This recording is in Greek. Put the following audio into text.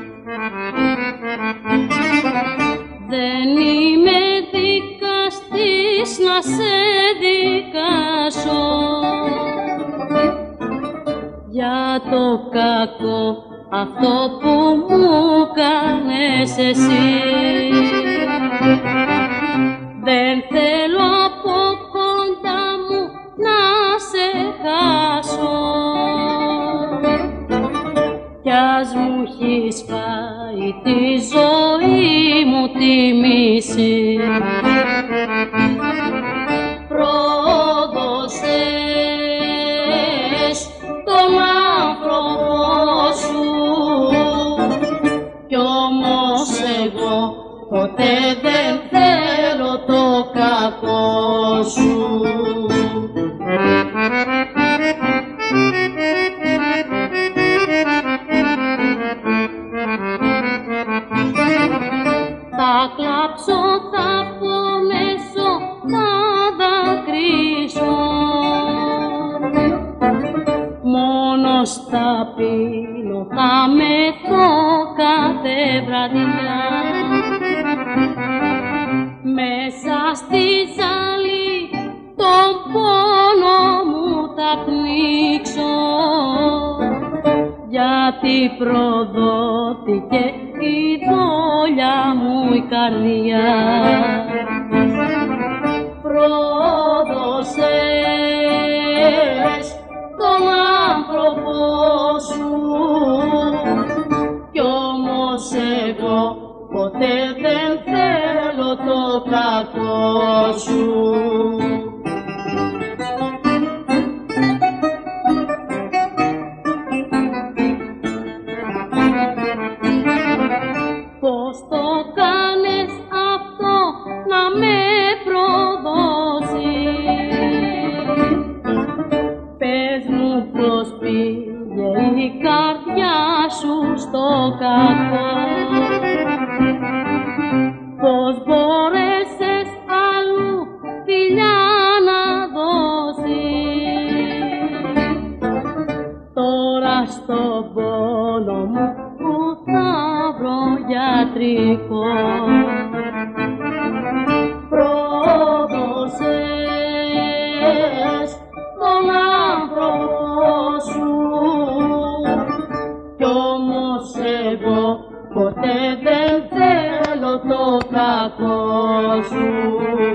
Δεν είμαι δικαστής να σε δικάσω για το κακό αυτό που μου κάνες εσύ. Δεν θέλω από κοντά μου να σε χάσω κι ας μου έχεις φάει τη ζωή μου τη μισή. Πρόδωσες τον άνθρωπό σου κι όμως εγώ ποτέ δεν θέλω το κακό σου. Θα κλάψω, θα πονέσω, θα δακρύσω, μόνος θα πίνω, θα μεθώ κάθε βραδιά. Μέσα στη ζάλη τον πόνο μου θα πνίξω, γιατί προδόθηκε η δόλια μου η καρδιά. Πρόδωσες τον άνθρωπό σου κι όμως εγώ ποτέ δεν θέλω το κακό σου. Πώς το κάνες αυτό να με προδώσεις? Πες μου πώς πήγε η καρδιά σου στο κακό. Πώς μπόρεσες αλλού φιλιά να δώσεις? Τώρα στον πόνο μου που θα βρω γιατρικό. Πρόδωσες τον άνθρωπό σου κι όμως εγώ ποτέ δεν θέλω το κακό σου.